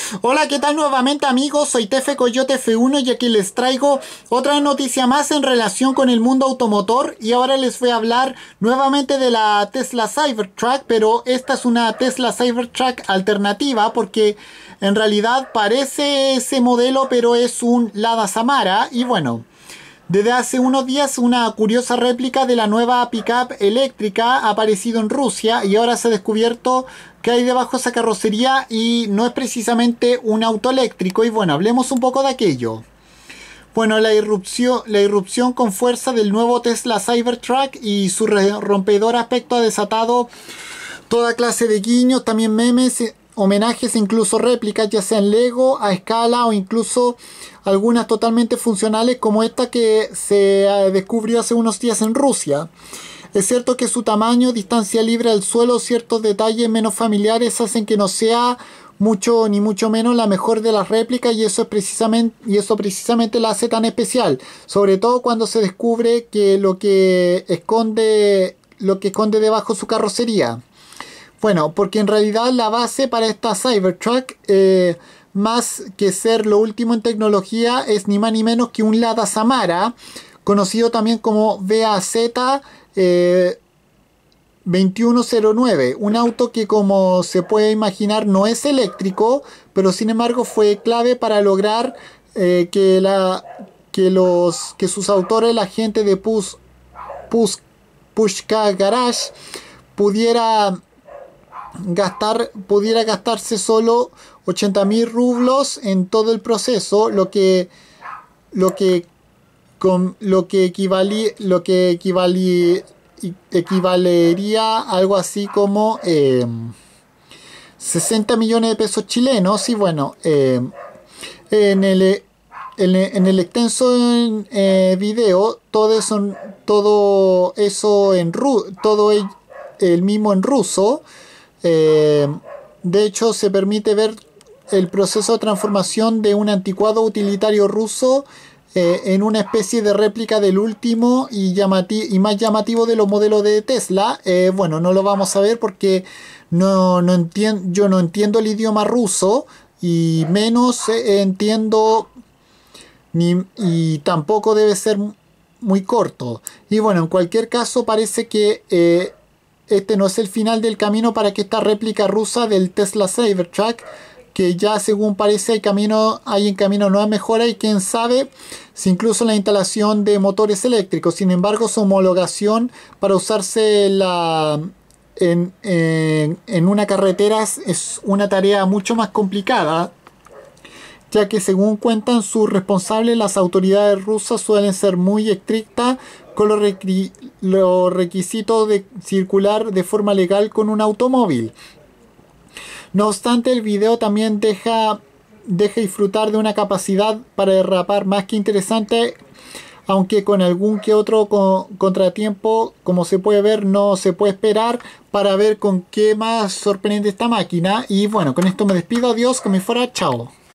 Hola, ¿qué tal nuevamente amigos? Soy Tefe Coyote F1 y aquí les traigo otra noticia más en relación con el mundo automotor y ahora les voy a hablar nuevamente de la Tesla Cybertruck, pero esta es una Tesla Cybertruck alternativa porque en realidad parece ese modelo pero es un Lada Samara y bueno. Desde hace unos días una curiosa réplica de la nueva pickup eléctrica ha aparecido en Rusia y ahora se ha descubierto que hay debajo de esa carrocería y no es precisamente un auto eléctrico. Y bueno, hablemos un poco de aquello. Bueno, la irrupción con fuerza del nuevo Tesla Cybertruck y su rompedor aspecto ha desatado toda clase de guiños, también memes, homenajes e incluso réplicas, ya sean Lego, a escala o incluso algunas totalmente funcionales como esta que se descubrió hace unos días en Rusia. Es cierto que su tamaño, distancia libre al suelo, ciertos detalles menos familiares hacen que no sea mucho ni mucho menos la mejor de las réplicas y eso precisamente la hace tan especial, sobre todo cuando se descubre que lo que esconde debajo su carrocería. Bueno, porque en realidad la base para esta Cybertruck, más que ser lo último en tecnología, es ni más ni menos que un Lada Samara, conocido también como VAZ 2109, un auto que como se puede imaginar no es eléctrico, pero sin embargo fue clave para lograr que sus autores, la gente de Pushka Garage, pudiera gastarse solo 80.000 rublos en todo el proceso, lo que equivalería a algo así como 60 millones de pesos chilenos. Y bueno, en el extenso video, todo el mismo en ruso. De hecho, se permite ver el proceso de transformación de un anticuado utilitario ruso en una especie de réplica del último y más llamativo de los modelos de Tesla. Bueno, no lo vamos a ver porque yo no entiendo el idioma ruso y menos entiendo y tampoco debe ser muy corto. Y bueno, en cualquier caso parece que este no es el final del camino para que esta réplica rusa del Tesla Cybertruck, que ya según parece hay en camino nueva mejora y quién sabe si incluso la instalación de motores eléctricos. Sin embargo, su homologación para usarse en una carretera es una tarea mucho más complicada, ya que según cuentan sus responsables, las autoridades rusas suelen ser muy estrictas con los requisitos de circular de forma legal con un automóvil. No obstante, el video también deja disfrutar de una capacidad para derrapar más que interesante, aunque con algún que otro contratiempo, como se puede ver, no se puede esperar para ver con qué más sorprende esta máquina. Y bueno, con esto me despido, adiós, como fuera, chao.